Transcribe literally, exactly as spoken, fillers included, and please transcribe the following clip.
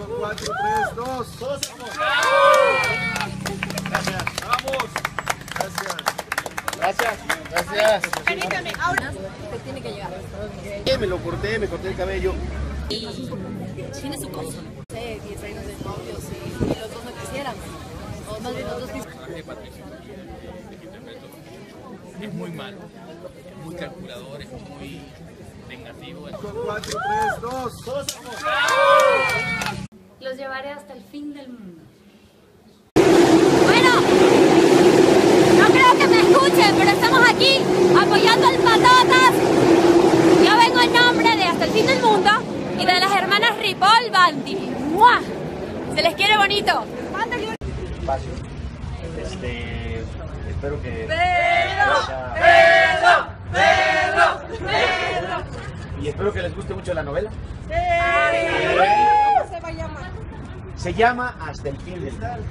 cinco, cuatro, tres, dos. Todos vamos. Gracias. Vamos. Gracias. Gracias. Gracias. Permítame, ahora te tiene que llegar. Me lo corté, me corté el cabello. Y tiene su cosa. No sé, diez años de novios y, y los dos no quisieran. O más bien los dos quisieran. personaje de Patricio que interpreto es muy malo, muy calculador, es muy vengativo. cinco, cuatro, tres, dos. Todos vamos. Los llevaré hasta el fin del mundo. Bueno, no creo que me escuchen, pero estamos aquí apoyando al Patotas. Yo vengo en nombre de Hasta el Fin del Mundo y de las hermanas Ripoll Banti. ¡Mua! Se les quiere bonito. Espacio. Este, espero que... ¡Pedro! sea- ¡Pedro! ¡Pedro! ¡Pedro! Y espero que les guste mucho la novela. ¿Cómo se va a llamar? Se llama Hasta el Fin del Mundo.